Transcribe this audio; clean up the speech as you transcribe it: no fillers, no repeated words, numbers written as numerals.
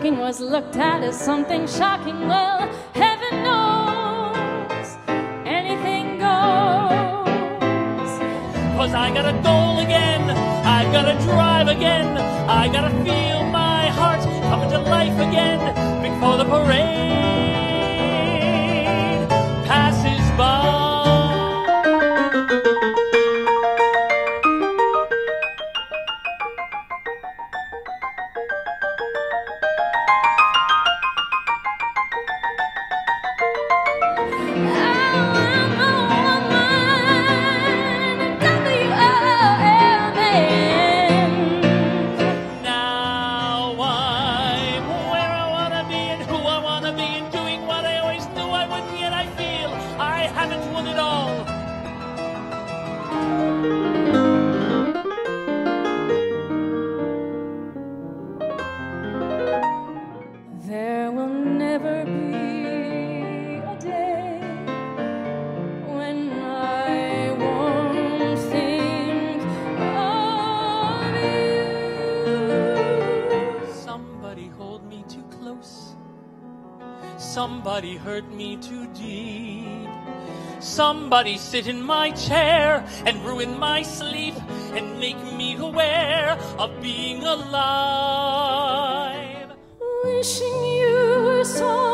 talking was looked at as something shocking. Well, heaven knows anything goes. 'Cause I got a goal again, I gotta drive again, I gotta feel my heart coming to life again before the parade passes by. Somebody hurt me too deep. Somebody sit in my chair and ruin my sleep and make me aware of being alive. Wishing you were so